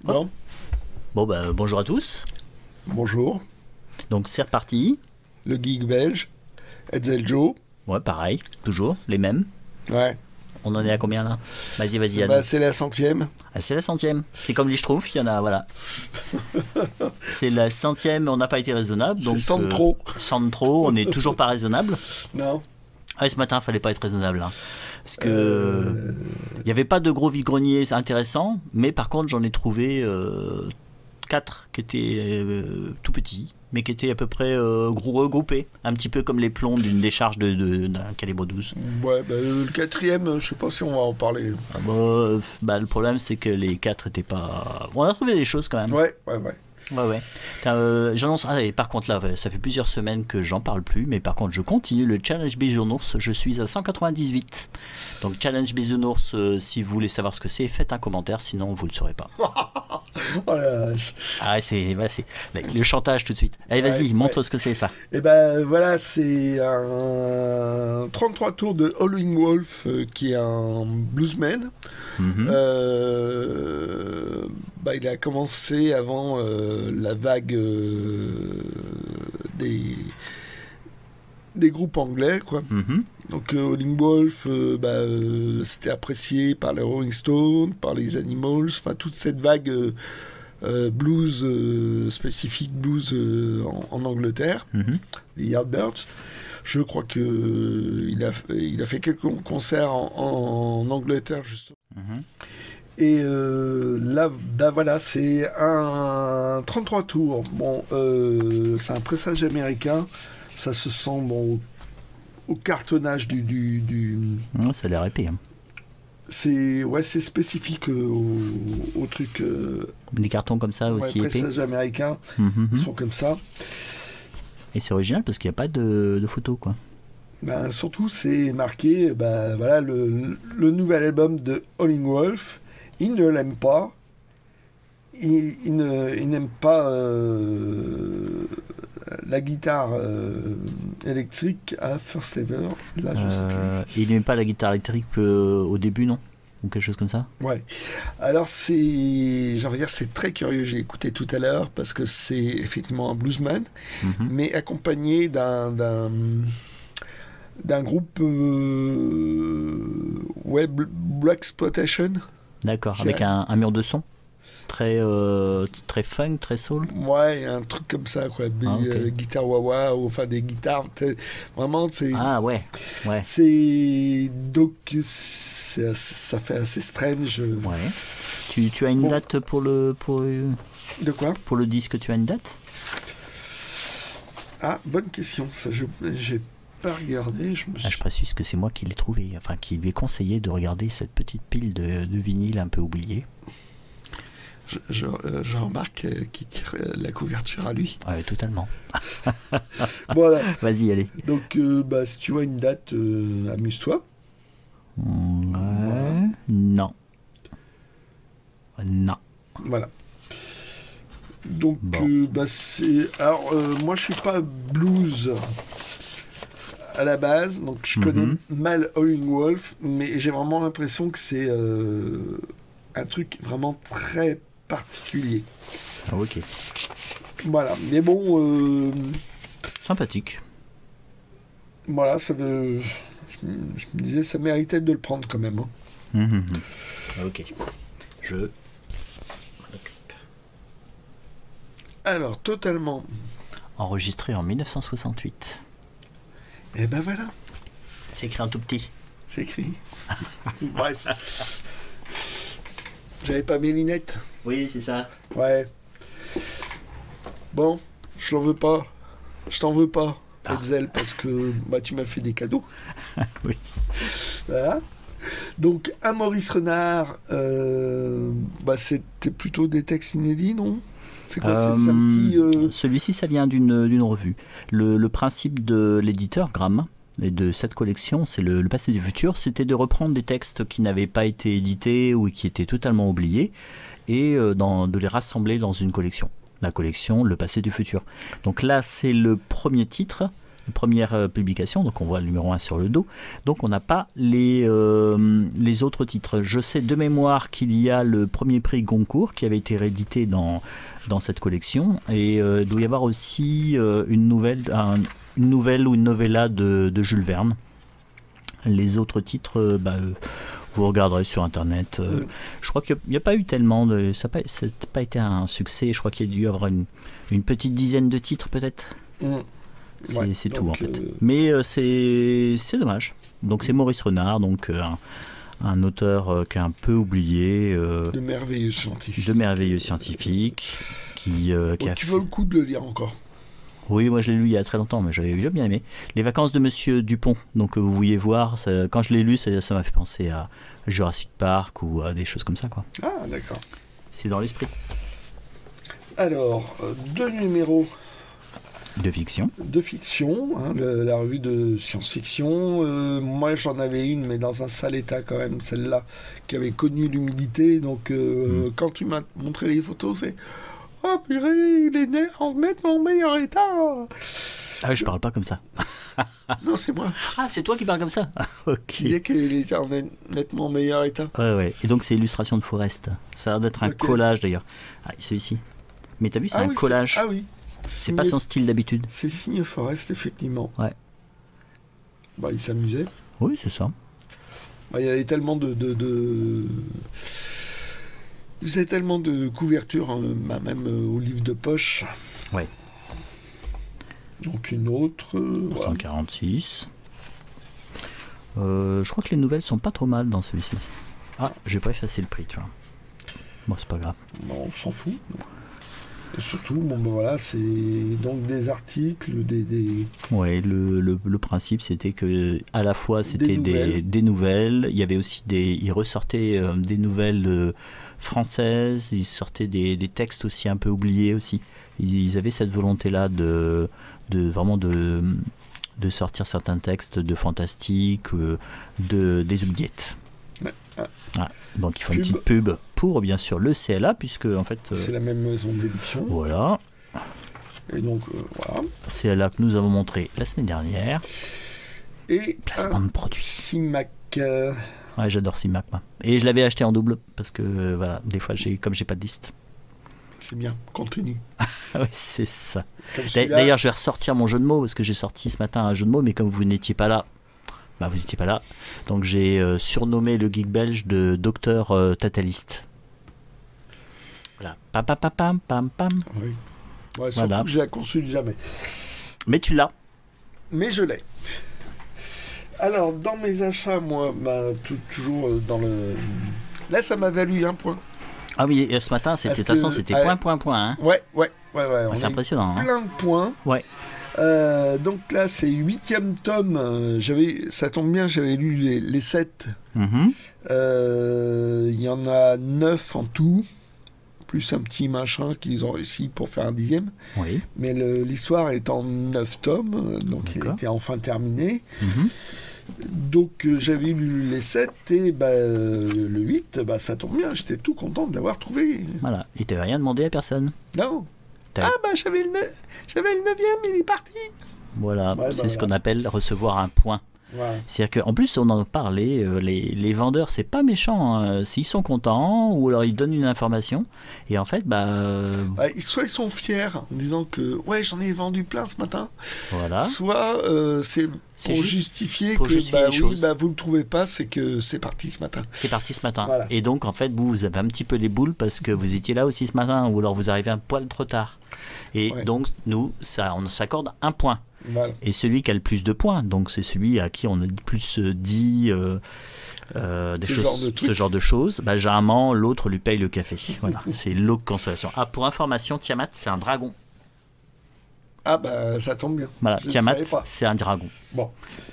Bon. Bon, bah, bonjour à tous. Bonjour. Donc, c'est reparti. Le geek belge. Hetzel Joe. Ouais, pareil. Toujours les mêmes. Ouais. On en est à combien là? Vas-y, Anne. Bah, c'est la 100e. Ah, c'est la 100e. C'est comme les Schtroumpfs, il y en a, voilà. C'est la 100e, on n'a pas été raisonnable. Donc, 100 de trop. 100 de trop, on n'est toujours pas raisonnable. Non. Ah, ce matin, il fallait pas être raisonnable. Hein. Parce que il n'y avait pas de gros vide-greniers intéressants, mais par contre, j'en ai trouvé 4 qui étaient tout petits, mais qui étaient à peu près regroupés, un petit peu comme les plombs d'une décharge d'un calibre 12. Ouais, bah, le 4e, je sais pas si on va en parler. Ah bah, le problème, c'est que les 4 étaient pas... On a trouvé des choses quand même. Ouais. Ouais. J'annonce. Ah, et par contre, là, ça fait plusieurs semaines que j'en parle plus, mais par contre, je continue le challenge Bisounours. Je suis à 198. Donc, challenge Bisounours, si vous voulez savoir ce que c'est, faites un commentaire, sinon vous ne le saurez pas. Oh la vache. Ah, c'est le chantage tout de suite. Allez, vas-y, montre ce que c'est ça. Et ben voilà, c'est un 33 tours de Howling Wolf qui est un bluesman. Il a commencé avant la vague des groupes anglais, quoi. Donc Howling Wolf, c'était apprécié par les Rolling Stones, par les Animals, enfin toute cette vague blues spécifique blues en Angleterre, les Yardbirds. Je crois que il a fait quelques concerts en Angleterre justement. Et là, voilà, c'est un 33 tours. Bon, c'est un pressage américain. Ça se sent au cartonnage du... Ça a l'air épais. Hein. C'est spécifique au truc. Des cartons comme ça aussi épais. Pressage américain, ils sont comme ça. Et c'est original parce qu'il n'y a pas de photos, quoi. Ben, surtout, c'est marqué, voilà, le nouvel album de Howling Wolf. Il ne l'aime pas. Il n'aime pas la guitare électrique à First Ever. Là, je sais plus. Il n'aime pas la guitare électrique au début, non? Ou quelque chose comme ça? Ouais. Alors, c'est très curieux. J'ai écouté tout à l'heure parce que c'est effectivement un bluesman, mais accompagné d'un groupe Blaxploitation. D'accord, avec un mur de son très funk, très soul. Ouais, un truc comme ça, quoi. Guitare wah-wah, enfin des guitares. Vraiment, c'est. Ah ouais. C'est. Donc, ça fait assez strange. Ouais. Tu as une date pour le. De quoi? Pour le disque, tu as une date? Ah, bonne question. Ça, j'ai pas regardé. Je précise que c'est moi qui l'ai trouvé, enfin qui lui ai conseillé de regarder cette petite pile de vinyle un peu oubliée. Je remarque qu'il tire la couverture à lui. Ouais, totalement. Voilà. Vas-y, allez. Donc, si tu vois une date, amuse-toi. Ouais. Non. Voilà. Donc, c'est. Alors, moi, je suis pas blues à la base, donc je connais mal Howling Wolf, mais j'ai vraiment l'impression que c'est un truc vraiment très particulier. Ah, ok. Voilà, mais bon... sympathique. Voilà, ça veut... Je me disais, ça méritait de le prendre quand même. Hein. Ok. Je m'en occupe. Alors, totalement... Enregistré en 1968. Et ben voilà. C'est écrit en tout petit. C'est écrit. Bref. J'avais pas mes lunettes. Oui, c'est ça. Ouais. Bon, je t'en veux pas, Hetzel, parce que tu m'as fait des cadeaux. Oui. Voilà. Donc, un Maurice Renard, c'était plutôt des textes inédits, non? C'est quoi, c'est un petit... Celui-ci, ça vient d'une revue. Le principe de l'éditeur Gram et de cette collection, c'est le passé du futur, c'était de reprendre des textes qui n'avaient pas été édités ou qui étaient totalement oubliés et de les rassembler dans une collection. La collection Le passé du futur. Donc là, c'est le premier titre première publication, donc on voit le numéro 1 sur le dos. Donc on n'a pas les autres titres. Je sais de mémoire qu'il y a le premier prix Goncourt qui avait été réédité dans cette collection, et il doit y avoir aussi une nouvelle ou une novella de Jules Verne. Les autres titres, vous regarderez sur internet. Je crois qu'il n'y a pas eu tellement de... Ça n'a pas été un succès. Je crois qu'il y a dû y avoir une petite dizaine de titres peut-être. C'est tout en fait. Mais c'est dommage. Donc c'est Maurice Renard, donc un auteur qui est un peu oublié. De merveilleux scientifiques. Qui vaut le coup de le lire encore. Oui, moi je l'ai lu il y a très longtemps, mais j'avais bien aimé. Les vacances de Monsieur Dupont, donc vous vouliez voir, quand je l'ai lu, ça m'a fait penser à Jurassic Park ou à des choses comme ça, quoi. Ah, d'accord. C'est dans l'esprit. Alors, 2 numéros de fiction. La revue de science-fiction. Moi, j'en avais une, mais dans un sale état quand même, celle-là, qui avait connu l'humidité. Donc, quand tu m'as montré les photos, c'est... Oh purée, il est en nettement meilleur état. Ah oui, je parle pas comme ça. Non, c'est moi. Ah, c'est toi qui parles comme ça. Ok. Il y a qu'il était en nettement meilleur état. Ouais. Et donc c'est illustration de Forest. Ça a l'air d'être un collage d'ailleurs. Ah, celui-ci. Mais t'as vu, c'est un collage. Ah oui. C'est pas son style d'habitude. C'est signé Forest, effectivement. Ouais. Il s'amusait. Oui, c'est ça. Il y avait tellement Vous avez tellement de couvertures, même au livre de poche. Ouais. Donc une autre. 146. Je crois que les nouvelles sont pas trop mal dans celui-ci. Ah, j'ai pas effacé le prix, tu vois. Bon, c'est pas grave. Non, on s'en fout. Et surtout, c'est donc des articles, Ouais, le principe c'était que à la fois c'était des nouvelles, il y avait aussi il ressortait des nouvelles françaises, ils sortaient des textes aussi un peu oubliés aussi. Ils avaient cette volonté-là de sortir certains textes de fantastique, des oubliettes. Ouais. Donc il faut une petite pub pour bien sûr le CLA, puisque en fait c'est la même maison d'édition. Voilà. Et donc voilà. CLA que nous avons montré la semaine dernière. Et placement de produits. Simac. Ouais, j'adore Simac moi. Et je l'avais acheté en double parce que voilà, des fois comme j'ai pas de liste. C'est bien, continue. Oui, c'est ça. D'ailleurs, je vais ressortir mon jeu de mots parce que j'ai sorti ce matin un jeu de mots, mais comme vous n'étiez pas là. Vous n'étiez pas là. Donc j'ai surnommé le geek belge de Docteur Tataliste. Voilà. Pam. Oui. Ouais, surtout que je la consulte jamais. Mais tu l'as. Mais je l'ai. Alors, dans mes achats, moi, toujours dans le... Là, ça m'a valu 1 point. Ah oui, et ce matin, c'était point. Hein. Ouais. C'est impressionnant. Plein de points. Ouais. Donc là, c'est 8e tome. Ça tombe bien, j'avais lu les 7. Il y en a 9 en tout, plus un petit machin qu'ils ont réussi pour faire un 10e. Oui. Mais l'histoire est en 9 tomes, donc il était enfin terminé. Donc j'avais lu les 7 et le 8, ça tombe bien, j'étais tout content de l'avoir trouvé. Voilà, et tu n'avais rien demandé à personne. Non. J'avais le 9e, il est parti. Voilà, c'est ce qu'on appelle recevoir un point. Ouais. C'est-à-dire qu'en plus, on en parlait, les vendeurs, c'est pas méchant. Hein. S'ils sont contents, ou alors ils donnent une information, et en fait, soit ils sont fiers en disant que j'en ai vendu plein ce matin. Voilà. Soit c'est pour justifier que vous le trouvez pas, c'est que c'est parti ce matin. C'est parti ce matin. Voilà. Et donc, en fait, vous avez un petit peu les boules parce que vous étiez là aussi ce matin, ou alors vous arrivez un poil trop tard. Et donc, on s'accorde 1 point. Voilà. Et celui qui a le plus de points, donc c'est celui à qui on a le plus dit ce genre de choses, généralement l'autre lui paye le café. Voilà, c'est l'eau de consolation. Ah, pour information, Tiamat, c'est un dragon. Ah ça tombe bien. Voilà, Tiamat, c'est un dragon. Bon.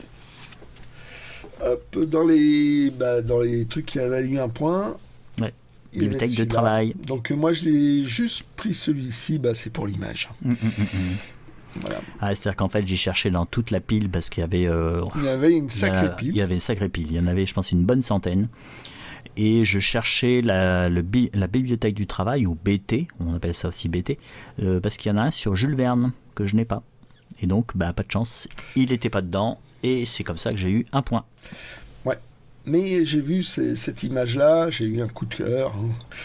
Dans les trucs qui avaient valu 1 point. Ouais. Bibliothèque de travail. Donc moi je l'ai juste pris celui-ci, c'est pour l'image. Voilà. C'est-à-dire qu'en fait j'ai cherché dans toute la pile parce qu'il y avait une sacrée pile. Il y avait une sacrée pile. Il y en avait, je pense, une bonne centaine. Et je cherchais la bibliothèque du travail, ou BT, on appelle ça aussi BT, parce qu'il y en a un sur Jules Verne que je n'ai pas. Et donc, pas de chance, il n'était pas dedans. Et c'est comme ça que j'ai eu un point. Ouais. Mais j'ai vu cette image-là, j'ai eu un coup de cœur.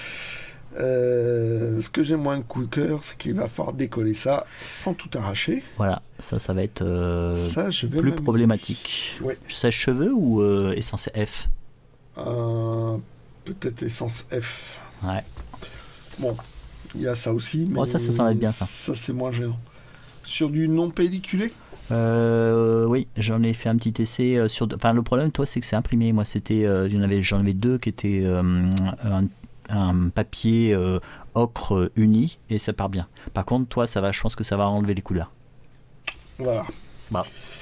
Ce que j'ai moins un coup de cœur, c'est qu'il va falloir décoller ça sans tout arracher. Voilà, ça va être plus problématique. Ouais. Sèche-cheveux ou essence F? Peut-être essence F. Ouais. Bon, il y a ça aussi, mais ça va être bien, ça. Ça, c'est moins gênant. Sur du non pelliculé? Oui, j'en ai fait un petit essai sur. Enfin, le problème, toi, c'est que c'est imprimé. Moi, c'était, j'en avais deux qui étaient un papier ocre uni et ça part bien. Par contre, toi, je pense que ça va enlever les couleurs. Voilà. Bah.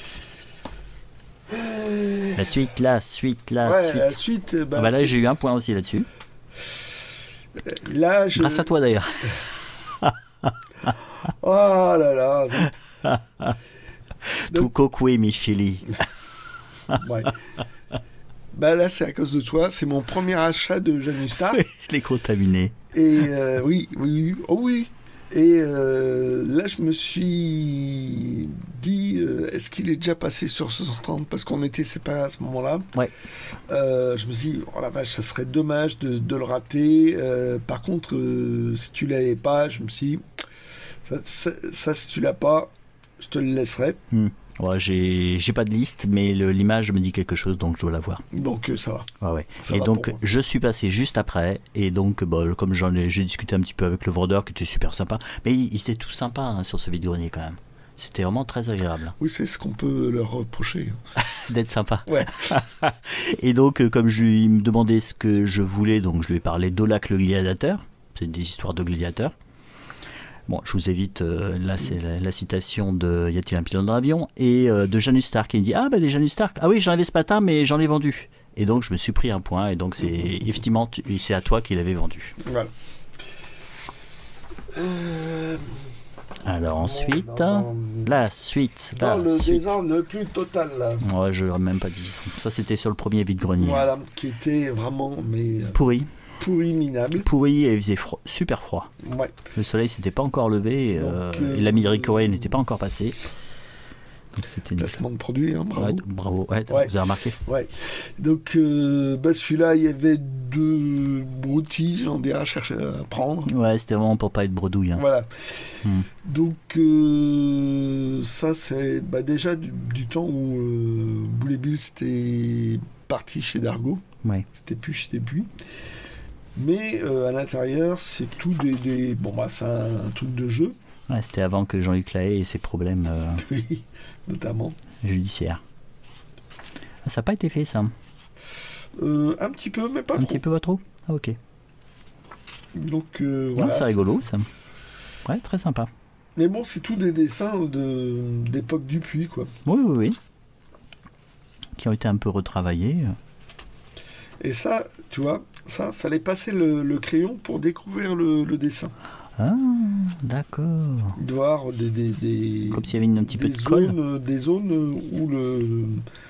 La suite. La suite. Là, j'ai eu un point aussi là-dessus. Là, grâce à toi d'ailleurs. Oh là là. Tout cocoué, Micheli. Ouais. Là, c'est à cause de toi. C'est mon premier achat de Janustar. Je l'ai contaminé. Et oui. Oh oui. Et là, je me suis dit, est-ce qu'il est déjà passé sur ce stand? Parce qu'on était séparés à ce moment-là. Ouais. Je me suis dit, oh la vache, ça serait dommage de le rater. Par contre, si tu l'avais pas, je me suis dit, ça si tu l'as pas, je te le laisserai. Ouais, j'ai pas de liste, mais l'image me dit quelque chose, donc je dois la voir. Donc ça va. Ouais. Et donc je suis passé juste après, et donc comme j'ai discuté un petit peu avec le vendeur qui était super sympa, mais il était tout sympa sur ce vide-grenier quand même. C'était vraiment très agréable. Oui, c'est ce qu'on peut leur reprocher. D'être sympa. Ouais. Et donc comme il me demandait ce que je voulais, donc je lui ai parlé d'Olak le gladiateur. C'est des histoires de gladiateurs. Bon, je vous évite, là c'est la citation de Y a-t-il un pilote dans l'avion, et de Janus Stark qui me dit les Janus Stark, oui j'en avais ce matin mais j'en ai vendu. Et donc je me suis pris un point, et donc c'est effectivement c'est à toi qu'il avait vendu. Voilà. Alors ensuite, la suite. Le désordre le plus total là. Ouais, je n'aurais même pas dit. Ça c'était sur le premier vide-grenier. Voilà, qui était vraiment pourri. Pourri, minable. Pourri, et il faisait super froid. Ouais. Le soleil s'était pas encore levé, et la Midori n'était pas encore passé. Donc c'était placement de produit, hein, bravo. Bravo, vous avez remarqué. Ouais. Donc celui-là, il y avait 2 broutilles, j'en ai à chercher à prendre. Ouais, c'était vraiment pour pas être bredouille. Hein. Voilà. Donc ça, c'est déjà du temps où Boulet Bulle c'était parti chez Dargo. Ouais. C'était plus chez Depuis. Mais à l'intérieur, c'est tout des... Bon, c'est un truc de jeu. Ouais, c'était avant que Jean-Luc Lahaye ait ses problèmes oui, notamment judiciaires. Ça n'a pas été fait, ça? Un petit peu, mais pas trop. Un petit peu, pas trop? Ah, ok. Donc, voilà. C'est rigolo, ça. Ouais, très sympa. Mais bon, c'est tout des dessins d'époque Dupuis, quoi. Oui. Qui ont été un peu retravaillés. Et ça, tu vois, fallait passer le crayon pour découvrir le dessin. Ah, d'accord. Il doit y avoir des comme s'il y avait un petit peu de colle. Des zones où le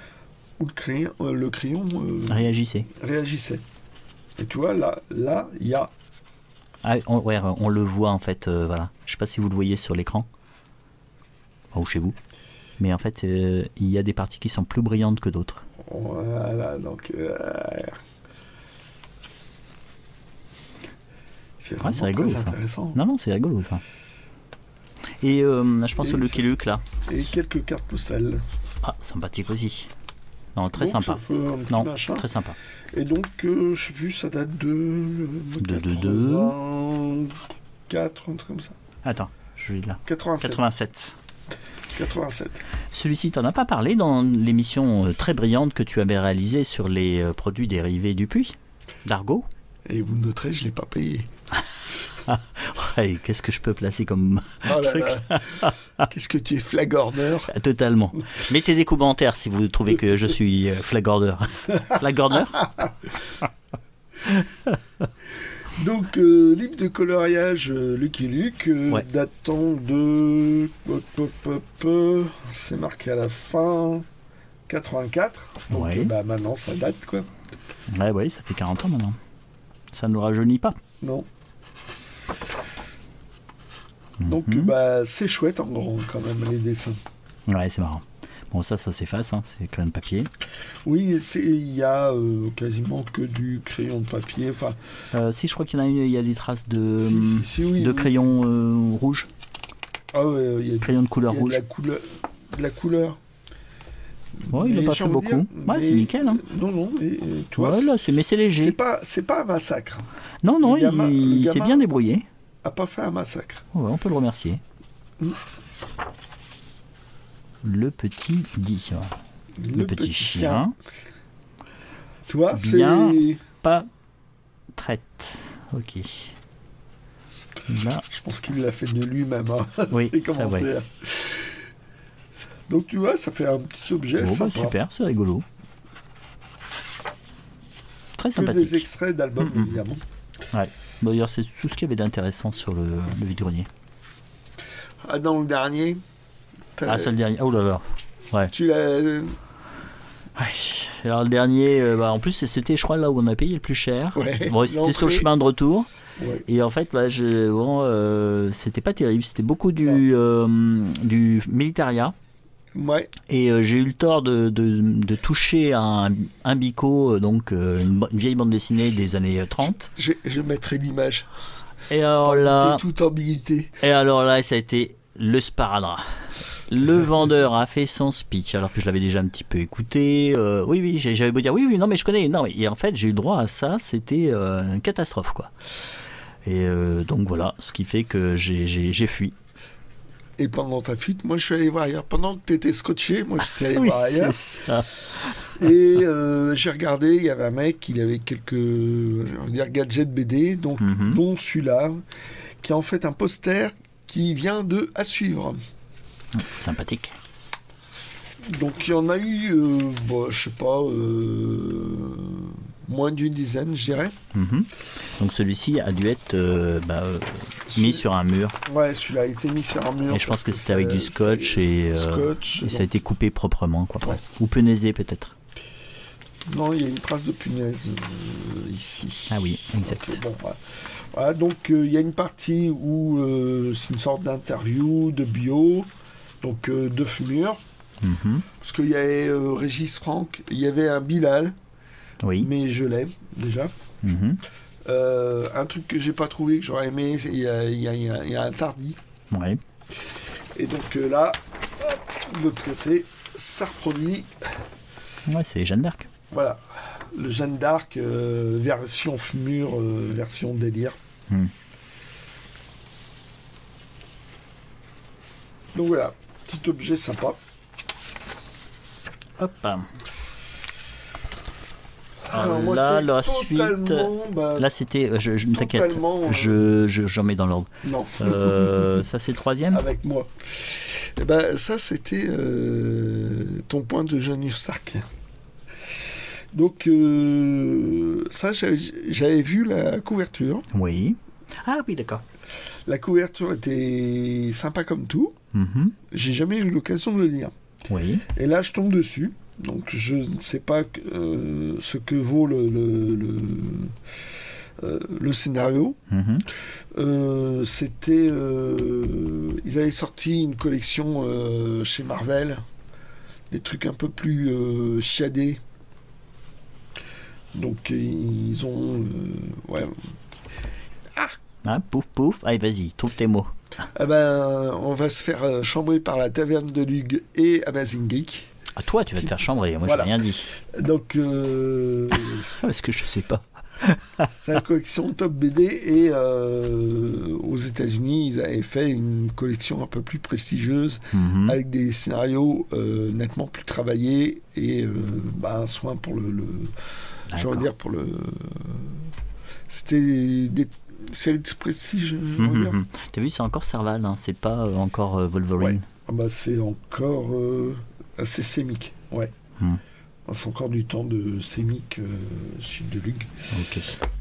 crayon réagissait. Et tu vois, là, il y a... on le voit en fait, voilà. Je sais pas si vous le voyez sur l'écran, ou chez vous. Mais en fait, il y a des parties qui sont plus brillantes que d'autres. Voilà, donc... C'est rigolo, très ça. Intéressant. Non, c'est rigolo, ça. Et je pense au Lucky Luke, là. Et quelques cartes postales. Ah, sympathique aussi. Non, très donc, sympa. Très sympa. Et donc, je sais plus, ça date de 84, un truc comme ça. Attends, je vais là. 87. Celui-ci, tu n'en as pas parlé dans l'émission très brillante que tu avais réalisée sur les produits dérivés du puits d'Argo. Et vous noterez, je ne l'ai pas payé. Ouais, qu'est-ce que je peux placer comme truc Qu'est-ce que tu es flagorneur? Totalement. Mettez des commentaires si vous trouvez que je suis flagorneur. Flagorneur. Donc, livre de coloriage Lucky Luke, datant de... c'est marqué à la fin 84. Donc, maintenant, ça date, quoi. Ouais, ça fait 40 ans maintenant. Ça ne nous rajeunit pas. Non. Donc bah, c'est chouette en grand quand même les dessins. Ouais, c'est marrant. Bon, ça s'efface, hein, c'est crayon de papier. Oui, il y a quasiment que du crayon de papier. Enfin, si, je crois qu'il y en a une, il y a des traces de, oui. crayon rouge. Ah ouais, il y a crayon de couleur rouge. De la couleur. Ouais, il n'a pas fait beaucoup. Ouais, c'est nickel. Hein. Non, mais tu vois, voilà, mais c'est léger. C'est pas un massacre. Non, il s'est bien débrouillé. A pas fait un massacre. Ouais, on peut le remercier. Le petit Guy. Le petit chien. Tu vois, bien pas traite. Ok. Là. Je pense qu'il l'a fait de lui-même. Hein, oui, ses commentaires. Donc tu vois, ça fait un petit objet sympa. Bah, super, c'est rigolo. Très sympathique. Que des extraits d'albums, évidemment. Ouais. D'ailleurs, c'est tout ce qu'il y avait d'intéressant sur le vide-grenier. Ah, dans le dernier. Ah, c'est le dernier. Oh là là. Ouais. Tu l'as. Ouais. Alors le dernier, en plus c'était, je crois, là où on a payé le plus cher. Ouais, bon, c'était sur le chemin de retour. Ouais. Et en fait, c'était pas terrible. C'était beaucoup du Militaria. Ouais. Et j'ai eu le tort de toucher un bico, donc une vieille bande dessinée des années 30. Je mettrai l'image. Et alors là, toute ambiguïté. Et alors là, ça a été le sparadrap. Le vendeur a fait son speech alors que je l'avais déjà un petit peu écouté. Oui, j'avais beau dire oui, non mais je connais. Non, et en fait, j'ai eu le droit à ça. C'était une catastrophe, quoi. Et donc voilà, ce qui fait que j'ai fui. Et pendant ta fuite, moi je suis allé voir ailleurs. Pendant que tu étais scotché, moi j'étais allé voir ailleurs. Ça. Et j'ai regardé, il y avait un mec, il avait quelques gadgets BD, donc, dont celui-là, qui est en fait un poster qui vient de À Suivre. Sympathique. Donc il y en a eu, je sais pas, moins d'une dizaine, je dirais. Donc celui-ci a dû être mis sur un mur. Ouais, celui-là a été mis sur un mur. Et je pense que c'était avec du scotch et ça a été coupé proprement, quoi. Ouais. Ou punaisé peut-être. Non, il y a une trace de punaise ici. Ah oui, exact. Donc, bon, voilà, donc il y a une partie où c'est une sorte d'interview, de bio, donc de fumure. Parce qu'il y avait Régis Franck, il y avait un Bilal, mais je l'ai déjà. Un truc que j'ai pas trouvé, que j'aurais aimé, il y a un Tardy. Ouais. Et donc là, hop, de l'autre côté, ça reproduit. Ouais, c'est Jeanne d'Arc. Voilà, le Jeanne d'Arc, version fumure, version délire. Donc voilà, petit objet sympa. Hop. Alors moi, là, la suite. Là, c'était. T'inquiète, j'en mets dans l'ordre. Non. Ça, c'est le troisième. Avec moi. Et ben, ça, c'était ton point de Janus Stark. Donc, ça, j'avais vu la couverture. Oui. Ah oui, d'accord. La couverture était sympa comme tout. J'ai jamais eu l'occasion de le lire. Oui. Et là, je tombe dessus. Donc, je ne sais pas ce que vaut le scénario. C'était... ils avaient sorti une collection chez Marvel. Des trucs un peu plus chiadés. Donc, ils ont... pouf, pouf. Allez, vas-y, trouve tes mots. On va se faire chambrer par la Taverne de Lug et Amazing Geek. Ah, toi, tu vas te faire chambrer. Moi, voilà. J'ai rien dit. Donc... Parce que je sais pas. C'est la collection Top BD et aux États-Unis, ils avaient fait une collection un peu plus prestigieuse avec des scénarios nettement plus travaillés et un soin pour j'ai envie de dire pour le... C'était des séries de prestige. T'as vu, c'est encore Serval, hein, c'est pas encore Wolverine. Ouais. C'est encore assez sémique. Ouais. C'est encore du temps de sémique sud de Lug. Ok.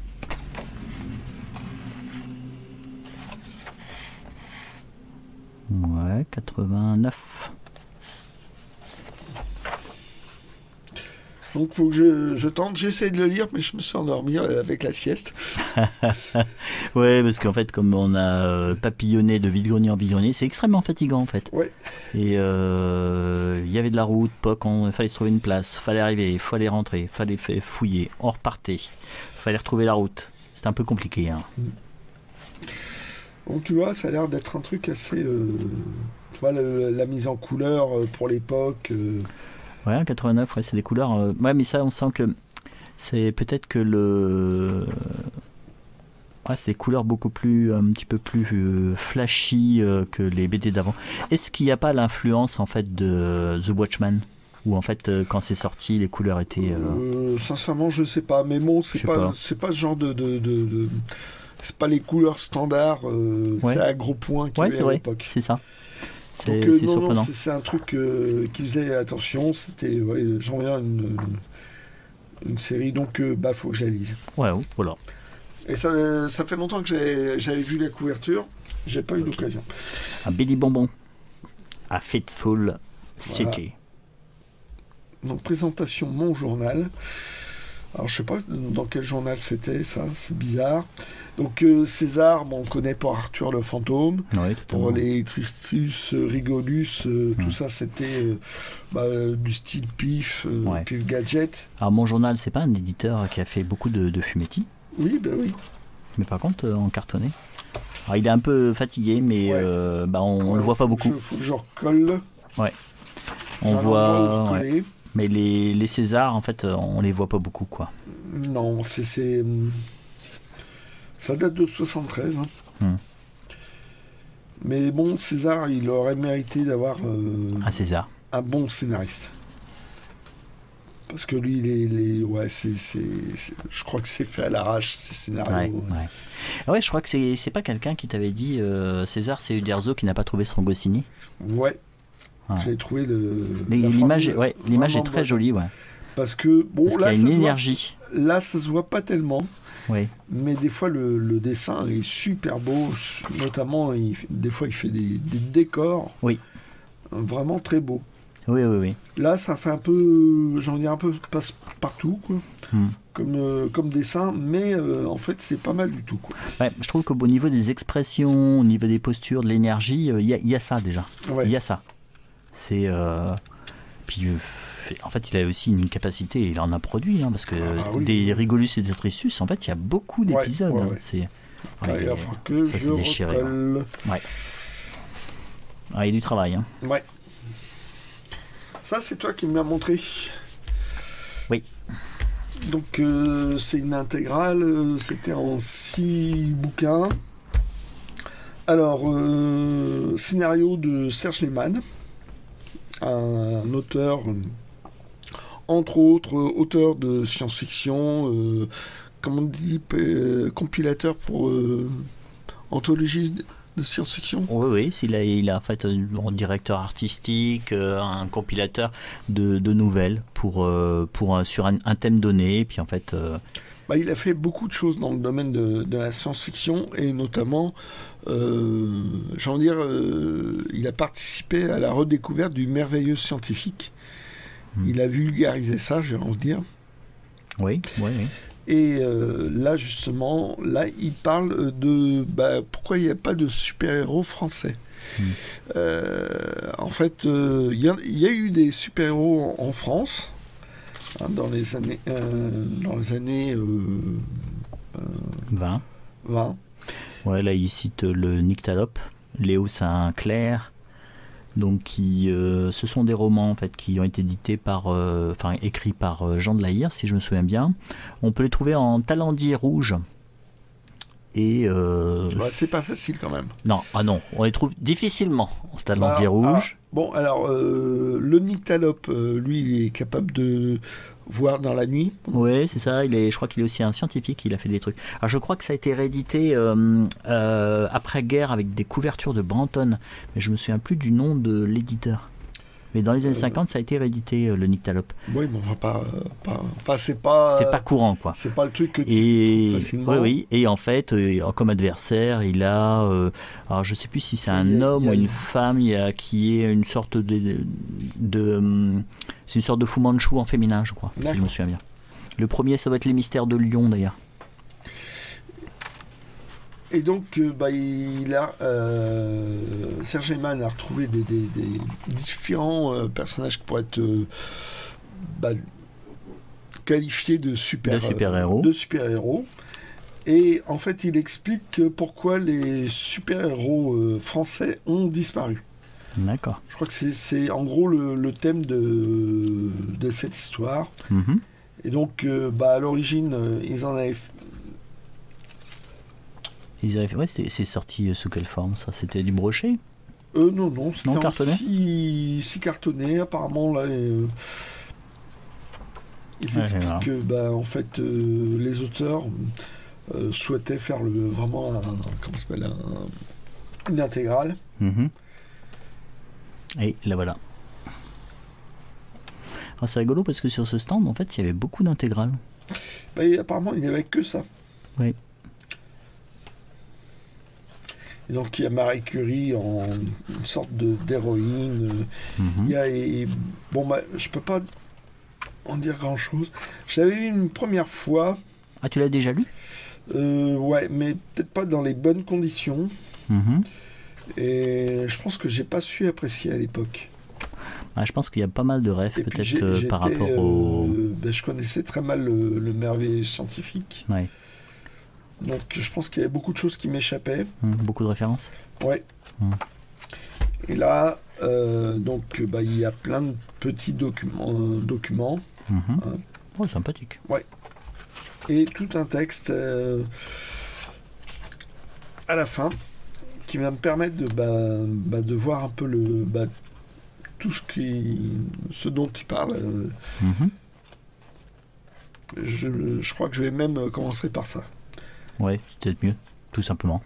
Ouais, 89. Donc faut que je tente. J'essaie de le lire, mais je me suis endormi avec la sieste. Ouais, parce qu'en fait, comme on a papillonné de vide-grenier en vide-grenier, c'est extrêmement fatigant en fait. Ouais. Et il y avait de la route, il fallait se trouver une place, fallait arriver, il fallait rentrer, fallait fouiller, on repartait, fallait retrouver la route. C'était un peu compliqué. Hein. Donc tu vois, ça a l'air d'être un truc assez... tu vois, la mise en couleur pour l'époque... Ouais, en 89, ouais, c'est des couleurs... Ouais, mais ça, on sent que c'est peut-être que ouais, c'est des couleurs beaucoup plus... un petit peu plus flashy que les BD d'avant. Est-ce qu'il n'y a pas l'influence, en fait, de The Watchmen ? Où, en fait, quand c'est sorti, les couleurs étaient... Sincèrement, je sais pas. Mais bon, c'est pas ce genre de... C'est pas les couleurs standards, ouais. C'est à gros points qu'il y avait à l'époque. C'est ça. C'est non, surprenant. C'est un truc qui faisait attention. C'était, j'en reviens une série, donc faut que je la lise. Ouais, voilà. Et ça fait longtemps que j'avais vu la couverture. J'ai pas eu l'occasion. Un Billy Bonbon. A Fateful City. Voilà. Donc présentation Mon Journal. Alors je sais pas dans quel journal c'était, ça, c'est bizarre. Donc César, on connaît pour Arthur le Fantôme, pour les Tristus, Rigolus, tout ça c'était du style Pif, Pif Gadget. Alors Mon Journal, c'est pas un éditeur qui a fait beaucoup de fumetti? Oui, oui. Mais par contre en cartonné. Alors il est un peu fatigué, mais on le voit pas beaucoup. Il faut que je recolle. Ouais. On voit. Ouais. Mais les Césars, en fait, on les voit pas beaucoup, quoi. Non, ça date de 73. Hein. Mais bon, César, il aurait mérité d'avoir un César, un bon scénariste. Parce que lui, je crois que c'est fait à l'arrache, ces scénarios. Ouais, je crois que c'est pas quelqu'un qui t'avait dit César, c'est Uderzo qui n'a pas trouvé son Goscinny. Ouais. J'ai trouvé l'image est très jolie, ouais. Parce que qu'il y a une énergie. Là, ça se voit pas tellement. Oui. Mais des fois, le dessin est super beau. Notamment, des fois, il fait des décors. Oui. Vraiment très beaux. Oui. Là, ça fait un peu, un peu passe-partout, quoi. Comme dessin, mais en fait, c'est pas mal du tout, quoi. Ouais, je trouve qu'au niveau des expressions, au niveau des postures, de l'énergie, il y a ça déjà. Il y a ça. C'est puis en fait il a aussi une capacité, il en a produit parce que des Rigolus et des Tristus, en fait il y a beaucoup d'épisodes. C'est ça s'est déchiré. Ouais. Il y a du travail. Ouais. Ça c'est toi qui me l'as montré. Oui. Donc c'est une intégrale, c'était en 6 bouquins. Alors scénario de Serge Lehmann. Un auteur, entre autres, auteur de science-fiction, comment on dit, compilateur pour anthologie de science-fiction. Oui, il a en fait un directeur artistique, un compilateur de nouvelles sur un thème donné, et puis en fait... il a fait beaucoup de choses dans le domaine de la science-fiction, et notamment, il a participé à la redécouverte du merveilleux scientifique. Il a vulgarisé ça, j'ai envie de dire. Oui. Et là, justement, il parle de pourquoi il n'y a pas de super-héros français. En fait, il y a eu des super-héros en France, dans les années 20. Ouais, là, il cite le Nyctalope, Léo Saint-Clair. Donc, ce sont des romans en fait qui ont été écrits par Jean de la Hire, si je me souviens bien. On peut les trouver en talendier rouge. Et c'est pas facile quand même. Non, on les trouve difficilement en talendier rouge. Le Nyctalope, lui, il est capable de voir dans la nuit. Oui, c'est ça. Je crois qu'il est aussi un scientifique. Il a fait des trucs. Alors, je crois que ça a été réédité après-guerre avec des couvertures de Brantôme, mais je me souviens plus du nom de l'éditeur. Mais dans les années 50, ça a été réédité, le Nyctalope. Oui, mais on va pas... Enfin, c'est pas... C'est pas courant, quoi. C'est pas le truc que tu trouves facilement. Oui. Et en fait, comme adversaire, il a... alors, je sais plus si c'est un homme ou une femme qui est une sorte c'est une sorte de Fu Manchu en féminin, je crois, si je me souviens bien. Le premier, ça doit être Les Mystères de Lyon, d'ailleurs. Et donc, Serge Lehmann a retrouvé des différents personnages qui pourraient être qualifiés de super-héros. Et en fait, il explique pourquoi les super-héros français ont disparu. D'accord. Je crois que c'est en gros le thème de cette histoire. Mm-hmm. Et donc, à l'origine, ils en avaient... c'est sorti sous quelle forme, ça? C'était du brochet? Non, c'était cartonné? Si cartonné. Apparemment, là, ils expliquent que, en fait, les auteurs souhaitaient faire vraiment une intégrale. Mm-hmm. Et là, voilà. Alors, c'est rigolo parce que sur ce stand, en fait, il y avait beaucoup d'intégrales. Apparemment, il n'y avait que ça. Oui. Et donc il y a Marie Curie en une sorte d'héroïne. Il y a je peux pas en dire grand chose. Je l'avais lu une première fois. Ah, tu l'as déjà lu? Ouais, mais peut-être pas dans les bonnes conditions. Mm-hmm. Et je pense que j'ai pas su apprécier à l'époque. Je pense qu'il y a pas mal de rêves peut-être par rapport au... je connaissais très mal le merveilleux scientifique. Ouais. Donc je pense qu'il y avait beaucoup de choses qui m'échappaient. Beaucoup de références. Ouais. Et là, il y a plein de petits documents. Oh, sympathique. Ouais. Et tout un texte à la fin qui va me permettre de voir un peu tout ce dont il parle. Je crois que je vais même commencer par ça. Ouais, c'est peut-être mieux, tout simplement.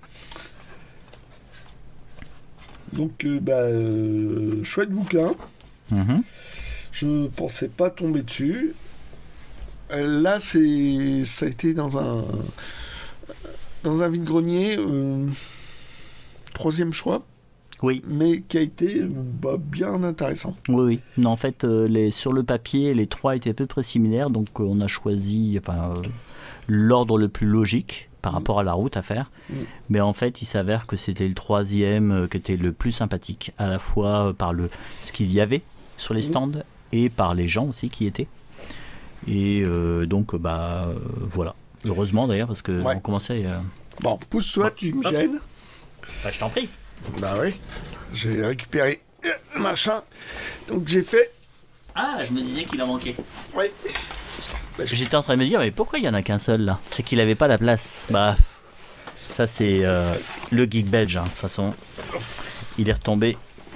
Donc, chouette bouquin. Je pensais pas tomber dessus. Là, ça a été dans un vide-grenier, troisième choix. Oui. Mais qui a été bien intéressant. Oui. Non, en fait, sur le papier, les trois étaient à peu près similaires, donc on a choisi l'ordre le plus logique par rapport à la route à faire. Mais en fait, il s'avère que c'était le troisième qui était le plus sympathique, à la fois par ce qu'il y avait sur les stands et par les gens aussi qui étaient. Et donc, voilà. Heureusement d'ailleurs, parce que on commençait... Bon, pousse-toi, tu me gênes. Je t'en prie. Bah oui, j'ai récupéré le machin. Donc j'ai fait... Ah, je me disais qu'il en manquait. Oui. J'étais en train de me dire, mais pourquoi il n'y en a qu'un seul là? C'est qu'il n'avait pas la place. Ça c'est le geek belge, de toute façon. Il est retombé.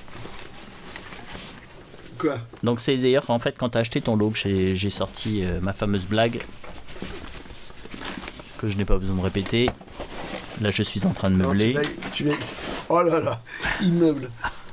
Quoi? Donc c'est d'ailleurs en fait quand tu as acheté ton lot que j'ai sorti ma fameuse blague que je n'ai pas besoin de répéter. Là je suis en train de meubler. Oh là là, il meuble.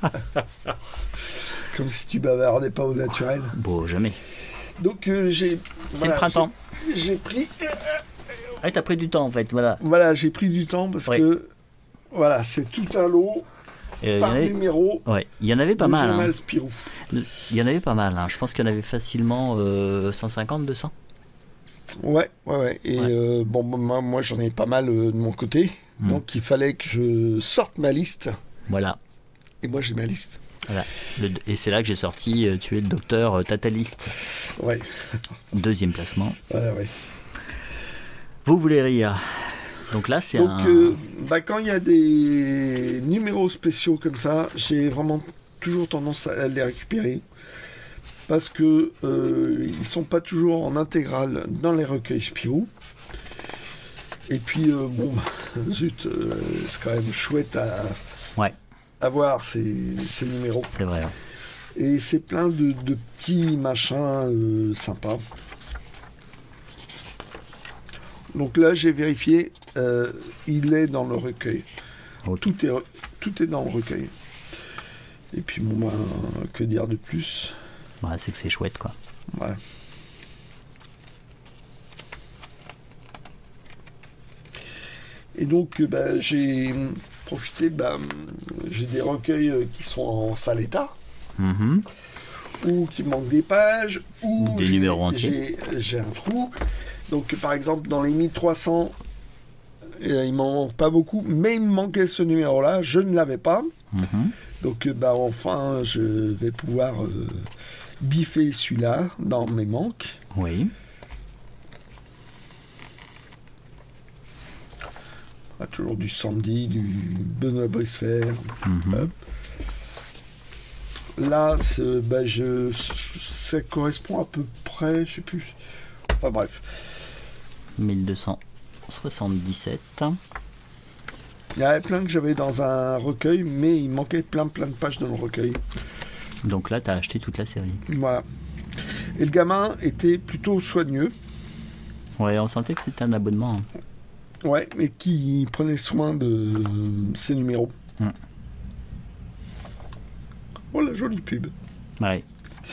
Comme si tu bavardais pas au naturel. Bon, jamais. Donc c'est le printemps. J'ai pris... t'as pris du temps en fait, voilà. Voilà, j'ai pris du temps parce que... Voilà, c'est tout un lot par numéro. Ouais, il y en avait pas mal. Spirou. Il y en avait pas mal. Je pense qu'il y en avait facilement 150, 200. Ouais. Et moi j'en ai pas mal de mon côté. Donc il fallait que je sorte ma liste. Voilà. Et moi j'ai ma liste. Voilà. Et c'est là que j'ai sorti Tu es le docteur Tataliste. Ouais. Deuxième placement. Ouais. Vous voulez rire. Donc là c'est quand il y a des numéros spéciaux comme ça, j'ai vraiment toujours tendance à les récupérer. Parce que ils sont pas toujours en intégrale dans les recueils Spirou. Et puis zut, c'est quand même chouette à voir ces numéros. C'est vrai. Et c'est plein de petits machins sympas. Donc là j'ai vérifié, il est dans le recueil. Okay. Tout est dans le recueil. Et puis, bon, ben, que dire de plus? Ouais, c'est que c'est chouette, quoi. Ouais. Et donc, j'ai profité, j'ai des recueils qui sont en sale état, ou qui manquent des pages, ou des numéros entiers. J'ai un trou. Donc, par exemple, dans les 1300, il m'en manque pas beaucoup, mais il me manquait ce numéro-là, je ne l'avais pas. Donc, enfin, je vais pouvoir biffer celui-là dans mes manques. Oui. Toujours du Sandy, du Benoît Bricefer. Là, ça correspond à peu près, je sais plus. Enfin bref. 1277. Il y en avait plein que j'avais dans un recueil, mais il manquait plein de pages dans le recueil. Donc là, tu as acheté toute la série. Voilà. Et le gamin était plutôt soigneux. Ouais, on sentait que c'était un abonnement. Hein. Ouais, mais qui prenait soin de ses numéros. Oh, la jolie pub. Ouais.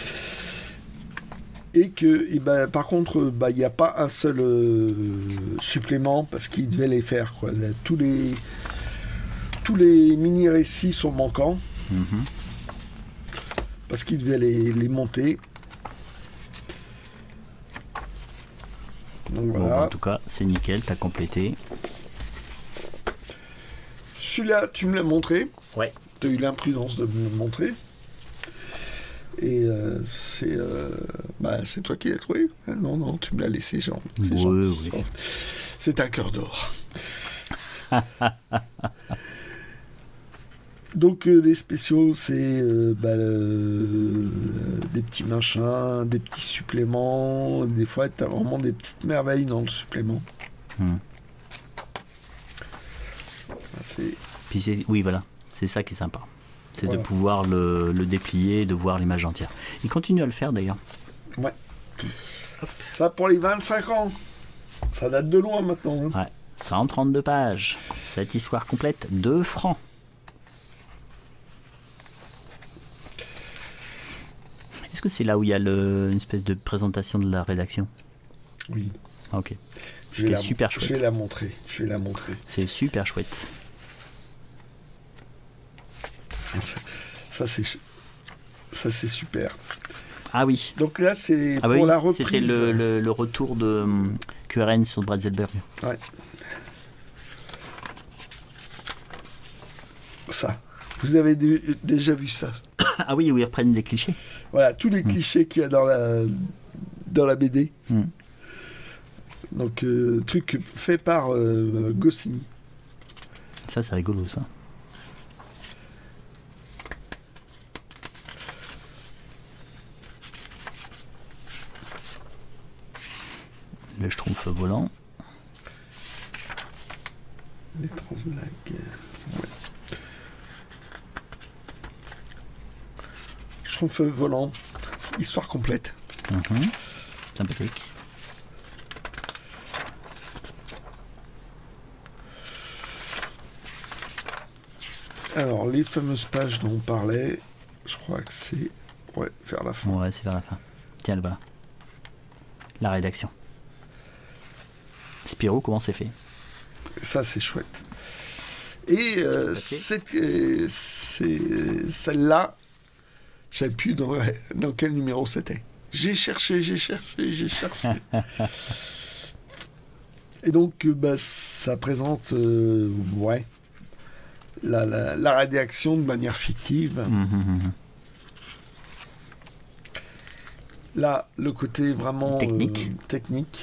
Et que, par contre, il n'y a pas un seul supplément parce qu'il devait les faire, quoi. Là, tous les mini-récits sont manquants. Parce qu'il devait les monter. Donc, voilà. Bon, en tout cas, c'est nickel, t'as complété. Celui-là, tu me l'as montré. Ouais. Tu as eu l'imprudence de me le montrer. Et c'est toi qui l'as trouvé. Non, tu me l'as laissé, genre. C'est gentil. Oui. C'est un cœur d'or. Donc les spéciaux, c'est des petits machins, des petits suppléments. Des fois, tu as vraiment des petites merveilles dans le supplément. Puis oui, voilà, c'est ça qui est sympa. C'est de pouvoir le déplier, de voir l'image entière. Il continue à le faire d'ailleurs. Ouais. Hop. Ça pour les 25 ans. Ça date de loin maintenant. Hein. Ouais. 132 pages. Cette histoire complète, 2 francs. Est-ce que c'est là où il y a une espèce de présentation de la rédaction? Oui. Ok. C'est super chouette. Je vais la montrer. C'est super chouette. Ça c'est super. Ah oui. Donc là c'est pour la reprise. C'était le retour de QRN sur Bratzelberg. Ouais. Ça. Vous avez déjà vu ça? Ah oui, où ils reprennent les clichés. Voilà, tous les clichés qu'il y a dans la BD. Donc, truc fait par Goscinny. Ça, c'est rigolo, ça. Le Schtroumpf volant. Les transblagues. Ouais. Schtroumpf volant. Histoire complète. Sympathique. Alors, les fameuses pages dont on parlait, je crois que c'est vers la fin. Ouais, c'est vers la fin. Tiens, le voilà. La rédaction. Spirou, comment c'est fait? Ça, c'est chouette. Et celle-là, je ne savais plus dans quel numéro c'était. J'ai cherché. Et donc, ça présente la rédaction de manière fictive. Là, le côté vraiment technique.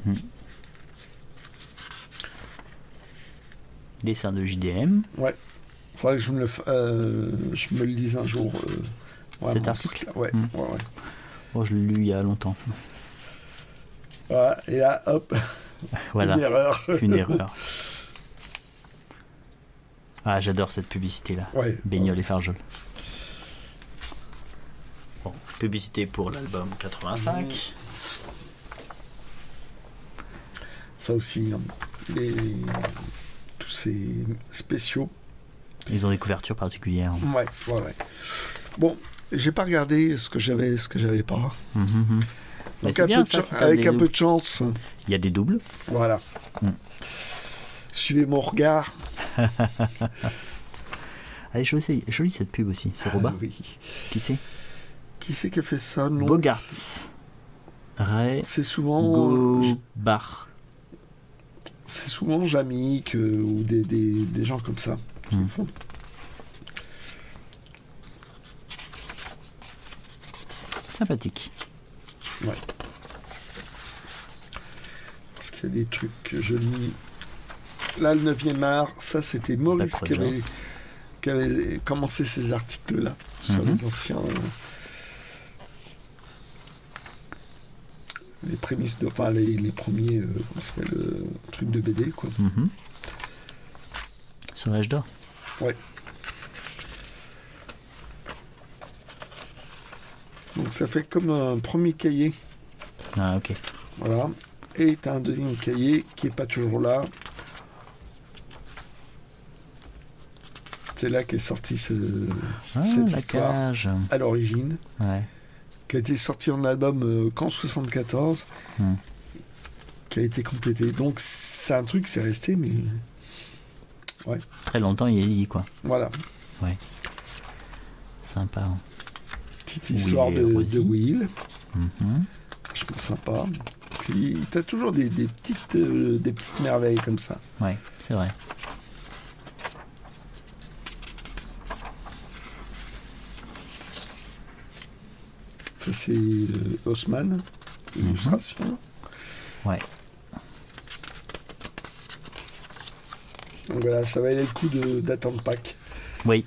Dessin de JDM. Ouais. Il faudrait que je me le lise un jour. Cet article. Ouais. Oh, je l'ai lu il y a longtemps. Ça. Voilà. Et là, hop. Voilà. Une erreur. Ah, j'adore cette publicité-là. Ouais. Baignol et Fargeul. Bon, publicité pour l'album 85. Ça aussi, tous ces spéciaux Ils ont des couvertures particulières. Ouais. Bon, j'ai pas regardé ce que j'avais pas. Donc avec un peu de chance. Il y a des doubles. Voilà. Suivez mon regard. Elle est jolie cette pub aussi. C'est Roba. Oui. Qui c'est? Qui c'est qui a fait ça? Non. Bogart. Ray. C'est souvent. Bar. C'est souvent Jamik ou des gens comme ça qui le font. Sympathique. Ouais. Parce qu'il y a des trucs que je lis. Là, le 9e art, ça c'était Maurice qui avait commencé ces articles-là sur les anciens. Les prémices de. Enfin, les premiers. Comment ça s'appelle, trucs de BD, quoi. Sur l'âge d'or. Ouais. Donc ça fait comme un premier cahier. Ah, ok. Voilà. Et tu as un deuxième cahier qui n'est pas toujours là. C'est là qu'est sortie cette histoire cage. à l'origine. Ouais. Qui a été sorti en album qu'en 74. Qui a été complété. Donc c'est un truc, c'est resté, mais... Ouais. Très longtemps, il est lié, quoi. Voilà. Ouais. Sympa. Petite histoire de Will. Je pense sympa. T'as toujours des petites merveilles comme ça. Ouais, c'est vrai. Ça c'est Haussmann, illustration. Ouais. Donc voilà, ça valait le coup d'attendre Pâques. Oui.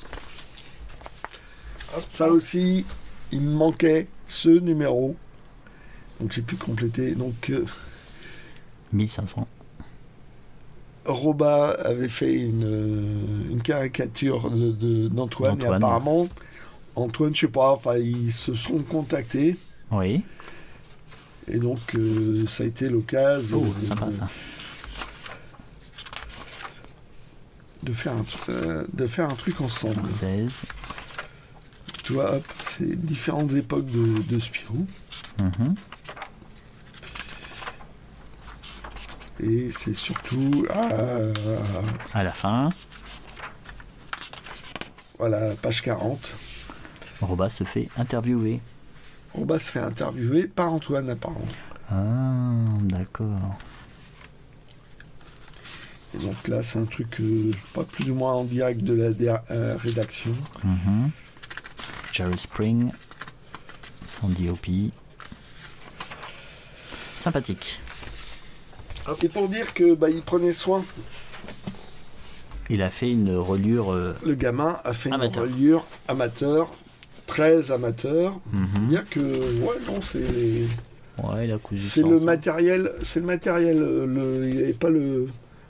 Ça aussi, il me manquait ce numéro. Donc j'ai pu compléter. Donc 1500. Roba avait fait une caricature d'Antoine. Et apparemment, Antoine, je sais pas, enfin ils se sont contactés. Oui. Et donc ça a été l'occasion. Oh, sympa ça. De faire un truc ensemble. 16. Tu vois, hop, c'est différentes époques de Spirou. Et c'est surtout à la fin. Voilà, page 40. Roba se fait interviewer. Roba se fait interviewer par Antoine, apparemment. Ah, d'accord. Et donc là, c'est un truc pas plus ou moins en direct de la rédaction. Jerry Spring, Sandy Hopi. Sympathique. Et pour dire que il prenait soin. Il a fait une reliure. Le gamin a fait amateur. Une reliure amateur, très amateur. Bien que, ouais, non, c'est. Ouais, il a cousu. C'est le matériel. C'est le matériel. Il n'y avait pas le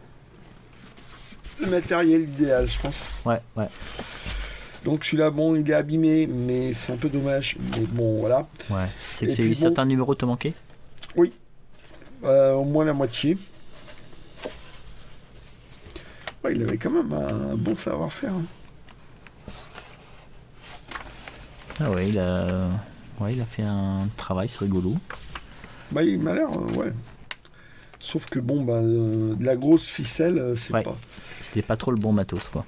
matériel idéal, je pense. Ouais. Donc celui-là, bon, il est abîmé, mais c'est un peu dommage. Mais bon, voilà. Ouais. C'est que certains numéros te manquaient? Oui. Au moins la moitié. Ouais, il avait quand même un bon savoir-faire. Ah ouais, il a fait un travail, c'est rigolo. Il m'a l'air, ouais. Sauf que bon, de la grosse ficelle, c'est pas. C'était pas trop le bon matos, quoi.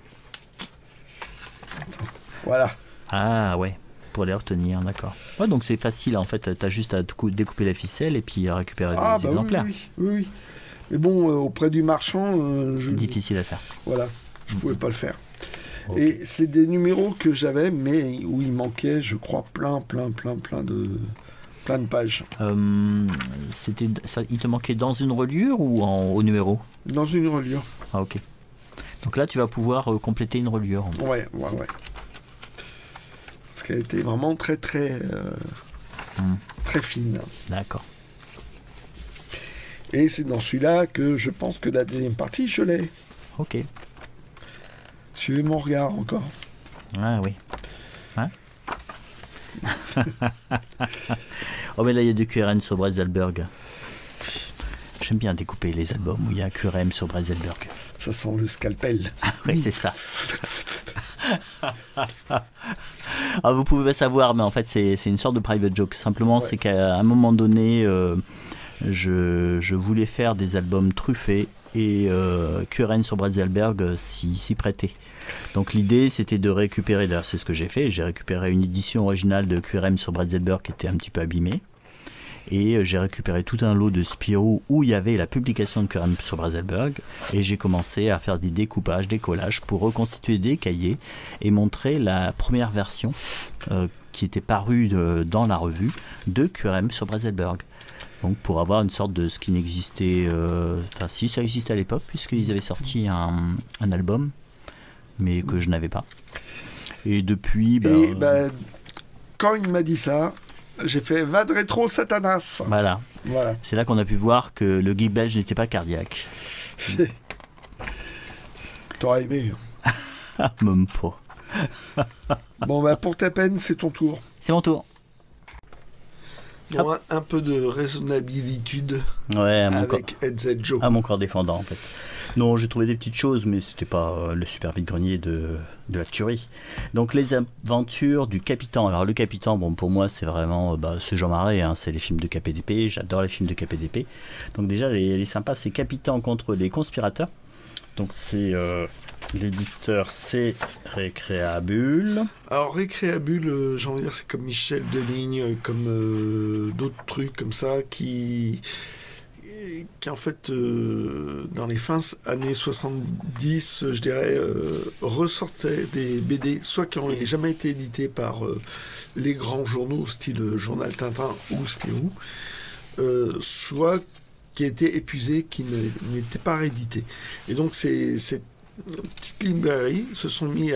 Voilà. Ah ouais, pour les retenir, d'accord. Ouais, donc c'est facile en fait, t'as juste à découper la ficelle et puis à récupérer des exemplaires. Oui. Mais bon, auprès du marchand... c'est difficile à faire. Voilà, je pouvais pas le faire. Okay. Et c'est des numéros que j'avais, mais où il manquait, je crois, plein de pages. Il te manquait dans une reliure ou au numéro? Dans une reliure. Ah ok. Donc là, tu vas pouvoir compléter une reliure. Ouais. Parce qu'elle était vraiment très fine. D'accord. Et c'est dans celui-là que je pense que la deuxième partie, je l'ai. Ok. Suivez mon regard encore. Ah oui. Hein? Oh mais là, il y a du QRN sur Breiselberg. j'aime bien découper les albums où il y a QRM sur Breiselberg. Ça sent le scalpel. Oui, c'est ça. Alors, vous pouvez pas savoir, mais en fait, c'est une sorte de private joke. Simplement, c'est qu'à un moment donné, je voulais faire des albums truffés et QRM sur Breiselberg s'y prêtait. Donc l'idée, c'était de récupérer, d'ailleurs c'est ce que j'ai fait, j'ai récupéré une édition originale de QRM sur Breiselberg qui était un petit peu abîmée. Et j'ai récupéré tout un lot de Spirou où il y avait la publication de QRM sur Breiselberg. Et j'ai commencé à faire des découpages, des collages pour reconstituer des cahiers et montrer la première version qui était parue dans la revue de QRM sur Breiselberg. Donc pour avoir une sorte de ce qui n'existait... Enfin si, ça existait à l'époque puisqu'ils avaient sorti un album, mais que je n'avais pas. Et depuis... quand il m'a dit ça... J'ai fait va de rétro Satanas. Voilà. C'est là qu'on a pu voir que le geek belge n'était pas cardiaque. T'aurais aimé. Même pas. Bon, pour ta peine, c'est ton tour. C'est mon tour. Bon, un peu de raisonnabilité avec Headset Joe. À mon corps défendant, en fait. Non, j'ai trouvé des petites choses, mais c'était pas le super vide-grenier de la tuerie. Donc, les aventures du Capitan. Alors, le Capitan, bon, pour moi, c'est vraiment c'est Jean Marais, hein, c'est les films de KPDP. J'adore les films de KPDP. Donc, déjà, les sympas, c'est Capitan contre les conspirateurs. Donc, c'est l'éditeur, c'est Récréabule. Alors, Récréabule, j'ai envie de dire, c'est comme Michel Deligne, comme d'autres trucs comme ça qui en fait, dans les fins années 70, je dirais, ressortaient des BD, soit qui n'ont jamais été édités par les grands journaux, style Journal Tintin ou Spirou, soit qui étaient épuisés, qui n'étaient pas réédités. Et donc, ces petites librairies se sont mis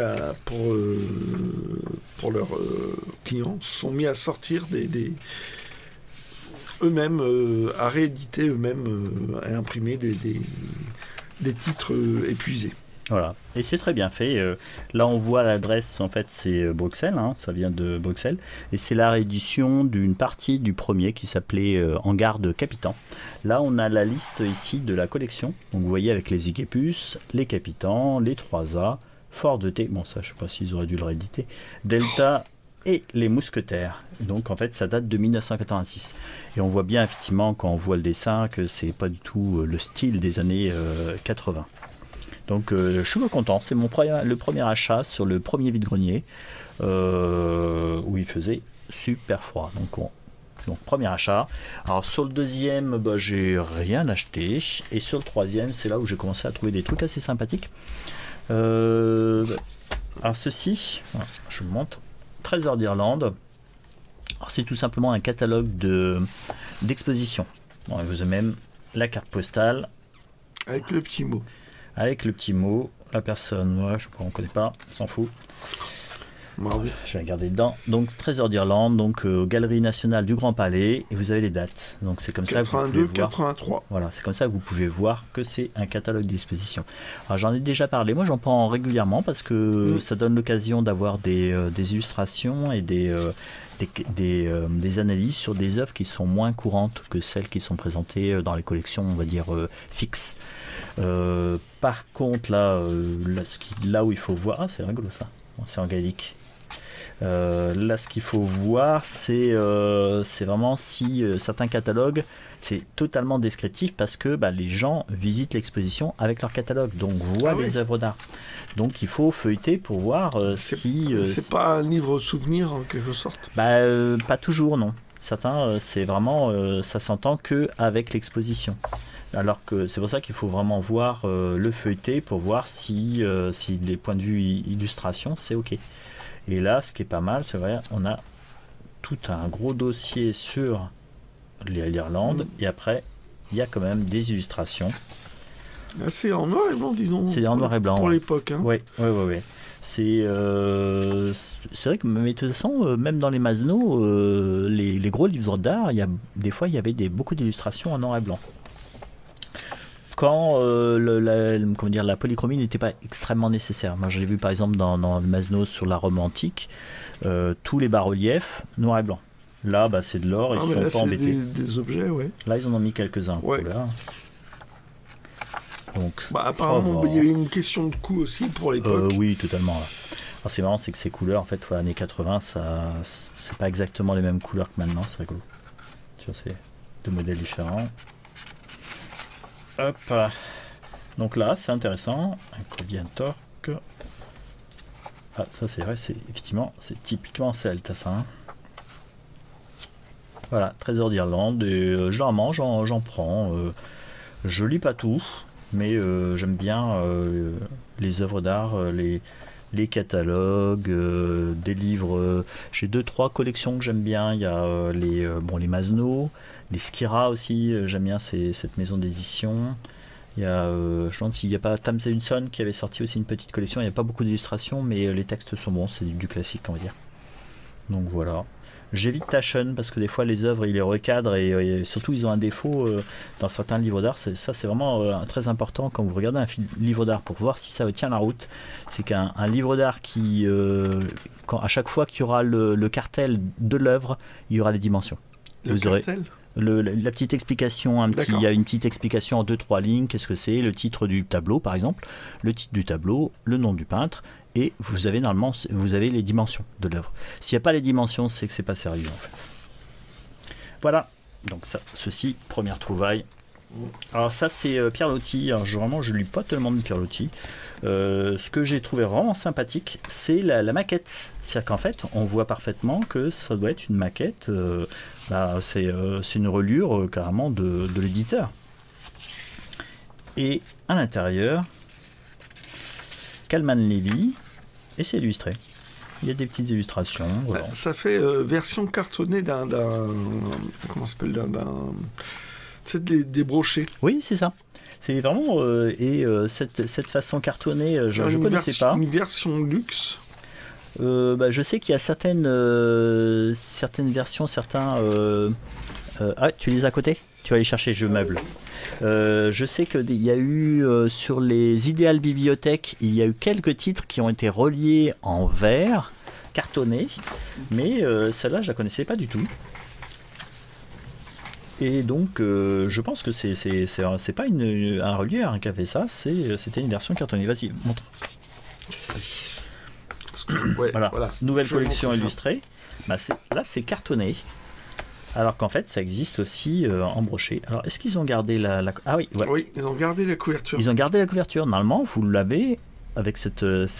pour leurs clients, se sont mis à sortir eux-mêmes, à rééditer eux-mêmes, à imprimer des titres épuisés. Voilà, et c'est très bien fait. Là, on voit l'adresse, en fait, c'est Bruxelles, hein, ça vient de Bruxelles, et c'est la réédition d'une partie du premier qui s'appelait En garde Capitan. Là, on a la liste ici de la collection. Donc, vous voyez avec les Ikepus, les Capitans, les 3A, Ford T, bon, ça, je sais pas s'ils auraient dû le rééditer, Delta et les Mousquetaires. Donc en fait ça date de 1986 et on voit bien effectivement quand on voit le dessin que c'est pas du tout le style des années 80. Donc je suis content, c'est le premier achat sur le premier vide-grenier où il faisait super froid. Donc premier achat. Alors sur le deuxième, j'ai rien acheté et sur le troisième c'est là où j'ai commencé à trouver des trucs assez sympathiques. Alors ceci, je vous montre. Trésor d'Irlande. C'est tout simplement un catalogue d'exposition. Bon, vous avez même la carte postale. Avec le petit mot. Avec le petit mot. La personne, ouais, je sais pas, on ne connaît pas, on s'en fout. Bravo. Je vais regarder dedans. Donc Trésor d'Irlande, donc Galerie nationale du Grand Palais, et vous avez les dates. Donc c'est comme 82, ça que vous pouvez 83. Voir. Voilà, c'est comme ça que vous pouvez voir que c'est un catalogue d'exposition. Alors j'en ai déjà parlé, moi j'en prends régulièrement parce que ça donne l'occasion d'avoir des illustrations et des analyses sur des œuvres qui sont moins courantes que celles qui sont présentées dans les collections, on va dire fixes. Par contre là où il faut voir, c'est rigolo ça, c'est en gaélique. Là ce qu'il faut voir c'est vraiment si certains catalogues c'est totalement descriptif parce que les gens visitent l'exposition avec leur catalogue, donc voient les œuvres d'art, donc il faut feuilleter pour voir si c'est pas un livre souvenir en quelque sorte. Pas toujours, non. Certains c'est vraiment ça s'entend que avec l'exposition, alors que c'est pour ça qu'il faut vraiment voir le feuilleter pour voir si les points de vue illustration c'est ok. Et là, ce qui est pas mal, c'est vrai, on a tout un gros dossier sur l'Irlande, et après, il y a quand même des illustrations. C'est en noir et blanc, disons. C'est en noir et blanc. Pour l'époque. Hein. Oui. C'est vrai que, mais de toute façon, même dans les Masno, les gros livres d'art, des fois, il y avait beaucoup d'illustrations en noir et blanc. Quand la polychromie n'était pas extrêmement nécessaire. Moi j'ai vu par exemple dans le Masno sur la Rome antique, tous les bas-reliefs noir et blanc. Là c'est de l'or, ils ne sont pas embêtés. Des objets, ouais. Là ils en ont mis quelques-uns. Ouais. Donc, apparemment, il y avait une question de coût aussi pour l'époque. Oui, totalement. Là. Alors, c'est marrant, c'est que ces couleurs, en fait, pour l'année 80, c'est pas exactement les mêmes couleurs que maintenant, c'est rigolo. Tu vois, c'est deux modèles différents. Hop. Donc là, c'est intéressant. Un collier à torque. Ah, ça c'est vrai, effectivement, c'est typiquement Altassin. Voilà, Trésor d'Irlande. Et généralement, j'en prends. Je lis pas tout, mais j'aime bien les œuvres d'art, les catalogues, des livres. J'ai 2-3 collections que j'aime bien. Il y a les Masno, les Skira aussi. J'aime bien cette maison d'édition. Il y a, je me demande s'il n'y a pas Thames Hudson qui avait sorti aussi une petite collection. Il n'y a pas beaucoup d'illustrations, mais les textes sont bons. C'est du classique, on va dire. Donc voilà. J'évite Taschen parce que des fois les œuvres ils les recadrent et surtout ils ont un défaut dans certains livres d'art. Ça c'est vraiment très important quand vous regardez un livre d'art pour voir si ça tient la route. C'est qu'un livre d'art qui, à chaque fois qu'il y aura le cartel de l'œuvre, il y aura les dimensions. Le cartel ? La petite explication, il y a une petite explication en 2-3 lignes. Qu'est-ce que c'est? Le titre du tableau par exemple, le titre du tableau, le nom du peintre. Et vous avez normalement les dimensions de l'œuvre. S'il n'y a pas les dimensions, c'est que c'est pas sérieux en fait. Voilà. Donc ceci, première trouvaille. Alors ça c'est Pierre Loti. Alors vraiment je lis pas tellement de Pierre Loti. Ce que j'ai trouvé vraiment sympathique, c'est la maquette. C'est-à-dire qu'en fait, on voit parfaitement que ça doit être une maquette. C'est une reliure carrément de l'éditeur. Et à l'intérieur, Kalman Levy. Et c'est illustré. Il y a des petites illustrations. Voilà. Ça fait version cartonnée d'un comment ça s'appelle, c'est des brochets. Oui, c'est ça. C'est vraiment cette façon cartonnée, je ne connaissais pas. Une version luxe. Je sais qu'il y a certaines versions, certains. Ah, tu les as à côté? Tu vas aller chercher, je meuble. Je sais qu'il y a eu sur les idéales bibliothèques, il y a eu quelques titres qui ont été reliés en verre, cartonné, mais celle-là je la connaissais pas du tout. Et donc je pense que c'est pas un relieur qui a fait ça, c'était une version cartonnée. Vas-y, montre. Ouais, voilà. Nouvelle collection illustrée. Là c'est cartonné. Alors qu'en fait, ça existe aussi en brochet. Alors, est-ce qu'ils ont gardé Ah oui, ouais. Oui, ils ont gardé la couverture. Ils ont gardé la couverture. Normalement, vous l'avez avec ces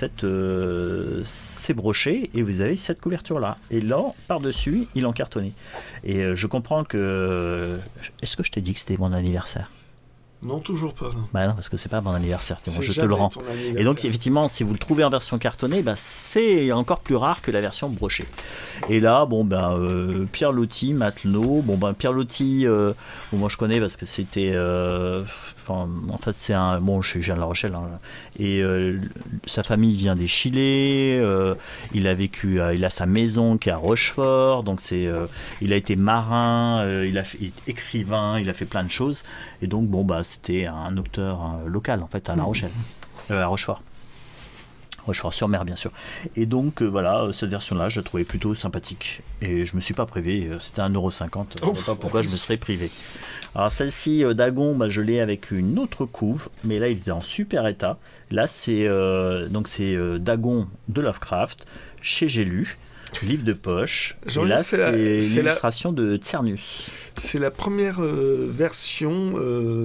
brochets et vous avez cette couverture-là. Et là, par-dessus, ils l'ont cartonné. Et je comprends que... Est-ce que je t'ai dit que c'était mon anniversaire? Non, toujours pas. Non. Bah non, parce que c'est pas mon anniversaire, moi, je te le rends. Et donc, effectivement, si vous le trouvez en version cartonnée, c'est encore plus rare que la version brochée. Et là, Pierre Loti, Matelot. Pierre Loti, moi je connais parce que c'était... en fait, c'est un... Bon, je viens de La Rochelle. Hein, et sa famille vient des Chilés. Il a vécu... il a sa maison qui est à Rochefort. Donc, il a été marin. Il a fait écrivain. Il a fait plein de choses. Et donc, c'était un auteur local, en fait, à La Rochelle. À Rochefort. Rochefort-sur-Mer, bien sûr. Et donc, voilà, cette version-là, je la trouvais plutôt sympathique. Et je me suis pas privé. C'était 1,50 €. Je ne sais pas pourquoi je me serais privé. Alors, celle-ci, Dagon, je l'ai avec une autre couve. Mais là, il était en super état. Là, c'est Dagon de Lovecraft, chez J'ai lu. Livre de poche. Et là, c'est l'illustration de Tsernus. C'est la première version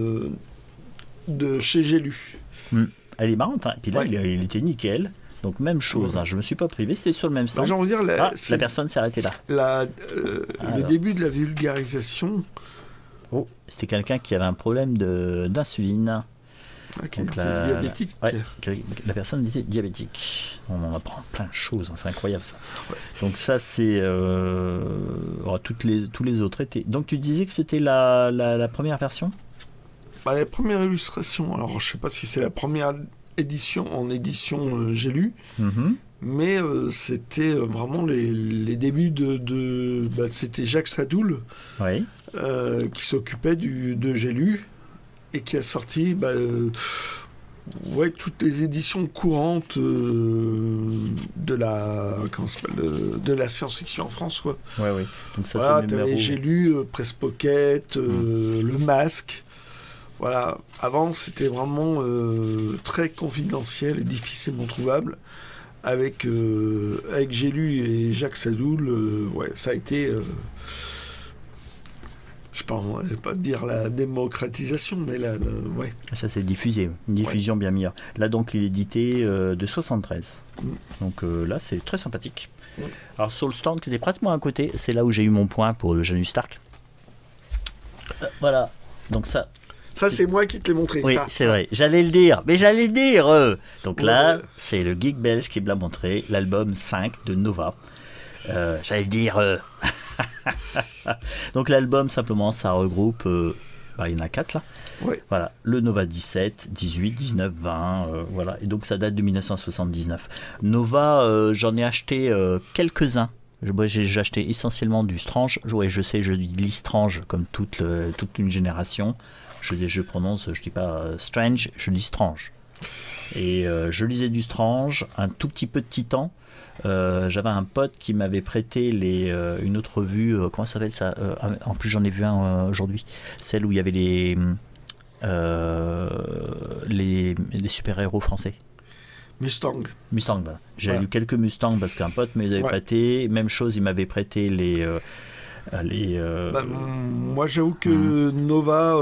de chez J'ai lu. Elle est marrante, hein. Et puis là, il était nickel. Donc, même chose, hein. Je ne me suis pas privé, c'est sur le même stand. La personne s'est arrêtée là. Le début de la vulgarisation. Oh, c'était quelqu'un qui avait un problème d'insuline. Okay, diabétique. La personne disait diabétique. On apprend plein de choses, hein, c'est incroyable ça. Ouais. Donc ça c'est tous les autres étaient. Donc tu disais que c'était la première version? La première illustration. Alors je sais pas si c'est la première édition j'ai lu, mais c'était vraiment les débuts de c'était Jacques Sadoul qui s'occupait de J'ai lu. Et qui a sorti toutes les éditions courantes de la science-fiction en France. Quoi. Donc ça, c'est le numéro... J'ai lu Presse Pocket, Le Masque, Voilà, avant c'était vraiment très confidentiel et difficilement trouvable. Avec Gélu et Jacques Sadoul, ouais, ça a été, je ne vais pas dire la démocratisation, mais ouais. Ça c'est diffusé, une diffusion bien meilleure. Là donc il est édité de 73. Donc là c'est très sympathique. Alors sur le stand qui était pratiquement à côté, c'est là où j'ai eu mon point pour le Janus Stark. Voilà, donc ça... Ça, c'est moi qui te l'ai montré. Oui, c'est vrai. J'allais le dire. Mais j'allais le dire. Donc là, c'est le geek belge qui me l'a montré. L'album 5 de Nova. J'allais le dire. Donc l'album, simplement, ça regroupe... il y en a 4 là. Oui. Voilà. Le Nova 17, 18, 19, 20. Voilà. Et donc ça date de 1979. Nova, j'en ai acheté quelques-uns. J'ai acheté essentiellement du Strange. Ouais, je sais, je lis Strange comme toute une génération. Je prononce, je dis pas Strange, je lis Strange. Et je lisais du Strange, un tout petit peu de Titan. J'avais un pote qui m'avait prêté une autre revue, comment ça s'appelle ça en plus j'en ai vu un aujourd'hui, celle où il y avait les super-héros français. Mustang, voilà. J'avais lu quelques Mustang parce qu'un pote me les avait prêté. Même chose, il m'avait prêté moi j'avoue que Nova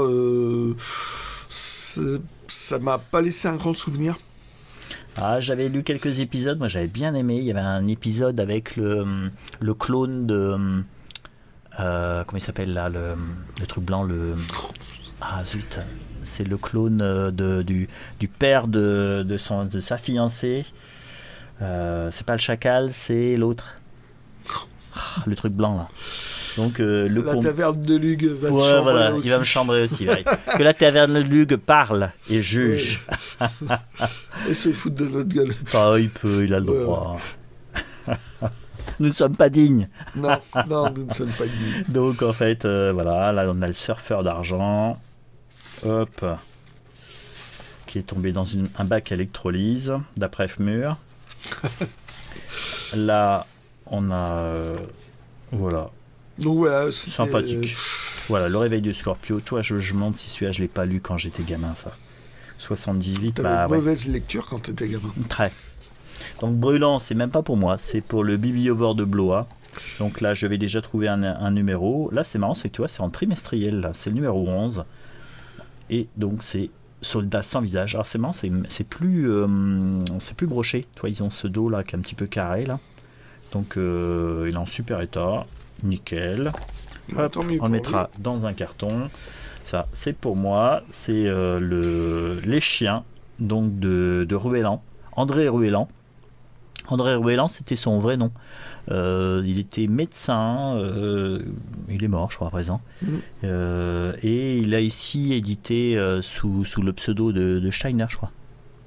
ça m'a pas laissé un grand souvenir. J'avais lu quelques épisodes, moi j'avais bien aimé. Il y avait un épisode avec le clone de comment il s'appelle là, le truc blanc, zut, c'est le clone du père de sa fiancée. C'est pas le chacal, c'est l'autre, le truc blanc là. Donc, la taverne de Lug va te chambrer aussi. Il va me chambrer aussi. Que la taverne de Lug parle et juge. Et se fout de notre gueule. Il a le droit. Nous ne sommes pas dignes. Non, nous ne sommes pas dignes. Donc en fait, voilà, là on a le surfeur d'argent. Hop. Qui est tombé dans un bac à électrolyse, d'après FMUR. Là, on a... voilà. Donc voilà, sympathique. Voilà, le réveil du Scorpio. Tu vois, je me demande si celui-là, je l'ai pas lu quand j'étais gamin, ça. 78. T'avais une mauvaise lecture quand t'étais gamin. Très. Donc Brûlant, c'est même pas pour moi, c'est pour le Bibliover de Blois. Donc là, je vais déjà trouver un numéro. Là, c'est marrant, c'est que tu vois, c'est en trimestriel. Là, c'est le numéro 11. Et donc, c'est Soldat sans visage. Alors, c'est marrant, c'est plus broché. Tu vois, ils ont ce dos là qui est un petit peu carré là. Donc, il est en super état. Nickel. Hop, on le mettra dans un carton. Ça, c'est pour moi. C'est les chiens donc de Ruellan. André Ruellan. André Ruellan, c'était son vrai nom. Il était médecin. Il est mort, je crois, à présent. Et il a ici édité sous le pseudo de Steiner, je crois.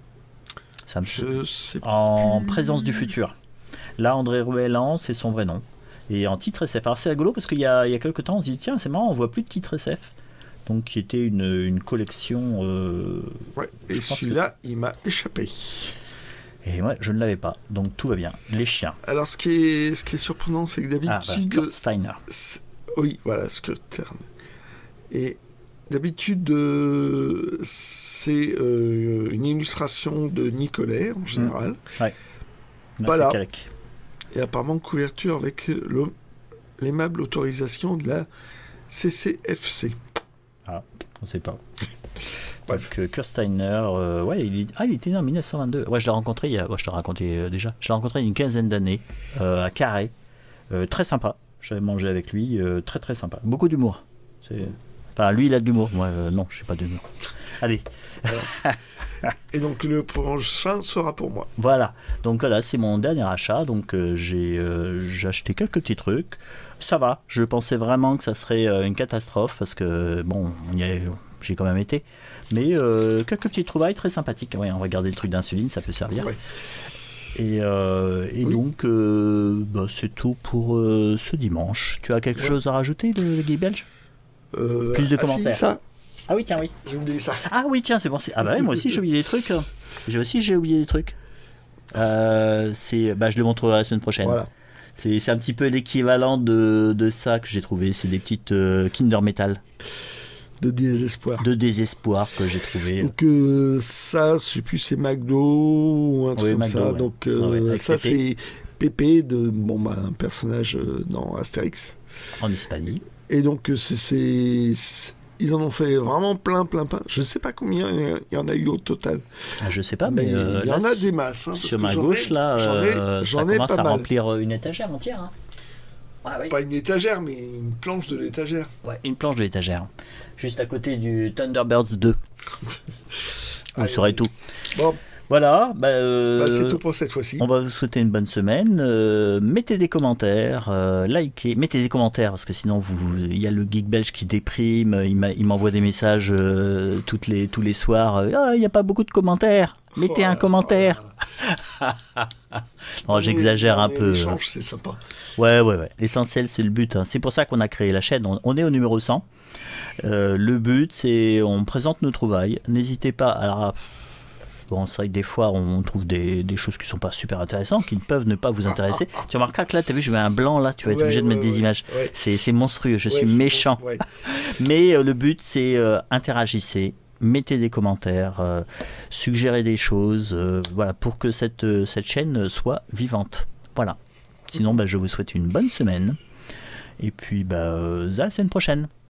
En présence du futur. Là, André Ruellan, c'est son vrai nom. Et en titre SF. Alors c'est rigolo parce qu'il y a quelques temps, on se dit tiens, c'est marrant, on voit plus de titre SF. Donc qui était une collection. Ouais, et celui-là, il m'a échappé. Et moi, je ne l'avais pas. Donc tout va bien. Les chiens. Alors ce qui est surprenant, c'est que d'habitude. Kurt Steiner. Oui, voilà, Kurt. Et d'habitude, c'est une illustration de Nicolet en général. Ouais. Pas là. Et apparemment couverture avec l'aimable autorisation de la CCFC. Ah, on ne sait pas. Donc Kurt Steiner, il était né en 1922. Ouais, je l'ai rencontré, je te racontais déjà. Je l'ai rencontré il y a une quinzaine d'années à Carhaix. Très sympa. J'avais mangé avec lui, très très sympa. Beaucoup d'humour. Enfin, lui, il a de l'humour. Moi, non, je n'ai pas d'humour. Allez. Et donc le prochain sera pour moi. Voilà, donc voilà, c'est mon dernier achat. Donc j'ai acheté quelques petits trucs. Ça va, je pensais vraiment que ça serait une catastrophe parce que bon, j'ai quand même été. Mais quelques petites trouvailles très sympathiques. Ouais, on va garder le truc d'insuline, ça peut servir. Ouais. Et donc c'est tout pour ce dimanche. Tu as quelque chose à rajouter, le Guy Belge? Plus de commentaires. Ça. Ah oui, tiens, oui. J'ai oublié ça. Ah oui, tiens, c'est bon. Ah bah oui, moi aussi j'ai oublié des trucs. J'ai oublié des trucs. Je le montrerai la semaine prochaine. Voilà. C'est un petit peu l'équivalent de ça que j'ai trouvé. C'est des petites Kinder Metal. de désespoir. De désespoir que j'ai trouvé. Donc ça, je sais plus, c'est McDo ou un truc comme McDo, ça. ouais. Donc ça, Pépé. c'est Pépé, un personnage dans Astérix. En Hispanie. Et donc ils en ont fait vraiment plein. Je ne sais pas combien il y en a eu au total. Ah, je sais pas, mais il y en a des masses. Hein, sur ma gauche, là, j'en ça ai commence pas à mal. remplir une étagère entière. Hein. Ah, oui. Pas une étagère, mais une planche de l'étagère. Ouais, une planche de l'étagère. Juste à côté du Thunderbirds 2. Vous saurez tout. Bon. Voilà. C'est tout pour cette fois-ci. On va vous souhaiter une bonne semaine. Mettez des commentaires, likez, mettez des commentaires parce que sinon il y a le geek belge qui déprime. Il m'envoie des messages tous les soirs. Il n'y a pas beaucoup de commentaires. Mettez un commentaire. Non, j'exagère un peu. L'échange, c'est sympa. Ouais. L'essentiel, c'est le but. Hein. C'est pour ça qu'on a créé la chaîne. On est au numéro 100. Le but, c'est on présente nos trouvailles. N'hésitez pas. Alors, bon, c'est vrai que des fois, on trouve des choses qui ne sont pas super intéressantes, qui ne peuvent ne pas vous intéresser. Tu remarqueras que là, tu as vu, je mets un blanc là. Tu vas être obligé de mettre des images. Ouais. C'est monstrueux. Je suis méchant. Ouais. Mais le but, c'est interagissez. Mettez des commentaires, suggérez des choses, voilà, pour que cette chaîne soit vivante. Voilà. Sinon, je vous souhaite une bonne semaine. Et puis, à la semaine prochaine.